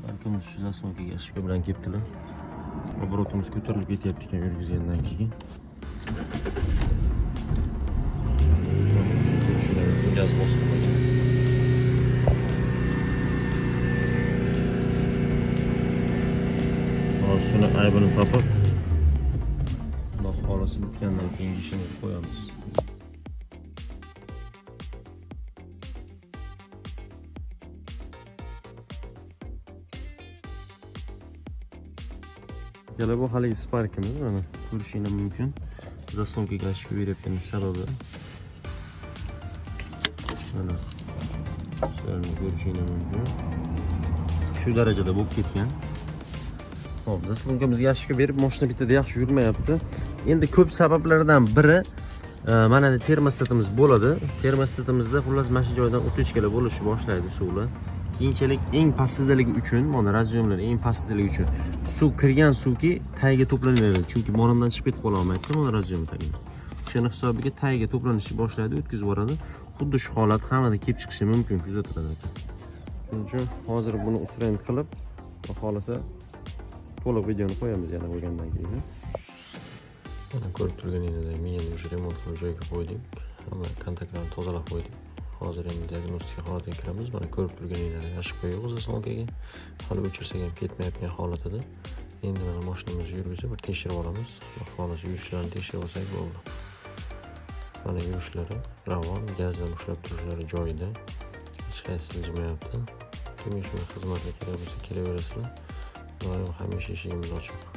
Arkamiz shu zaslonkaga shipka bilan kelibdilar. Obrotimiz ko'tarilib ketyapti ekan yurgizgandan keyin. Gaz bosilmagan. Hozir shuni aybini topib, Xudo xolisi bitgandan keyin ishini qo'yamiz. Yana bu haligi Spark'imiz, mana ko'rishingiz mumkin. Zaslonkaga ashib beryaptimiz sababi mana sizlarga ko'rishingiz mumkin. Shu darajada bo'lib ketgan. Xo'p, zaslonkamizga ashib berib, mashina bitada yaxshi yurmayapti. Endi ko'p sabablardan biri mana bu termostatimiz bo'ladi. Termostatimizda xullas mana shu joydan o'tishkalar bo'lishni boshlaydi suvlar. Keyinchalik eng pastligi uchun, mana razъемlar eng pastligi uchun suv kirgan suvki tagiga to'planaveradi. Chunki monondan chiqib ketib qola olmaydi, mana razъем tagiga. O'sha hisobiga tagiga to'planishni boshlaydi, o'tkazib yuboradi. Xuddi shu holat hammada kelib chiqishi mumkin, kuzatiladi. Shuning uchun hozir buni usrang qilib, xohlasa to'liq videoni qo'yamiz yana bo'lgandan keyin. Mana ko'rib turganingizdek, meni o'sha remont qilib joyiga qo'ydik. Hamma kontaktlarni tozalab qo'ydik. Hozir endi diagnostika holatiga kiramiz. Mana ko'rib turganingizdek, ashib qo'yib zaslonkaga. Hali o'chirsak ham ketmayotgan holatida. Endi mana mashinamizni yurgizib bir tekshirib olamiz. Xolos yurishlarini tekshirib olsak bo'ldi. Mana yurishlari ravon, gazdan ushlab turishlari joyida. Hech qaysi siljmayapti. Kim ishga xizmatga kerak bo'lsa kelaverasizlar. Doim hamisha eshigimiz ochiq.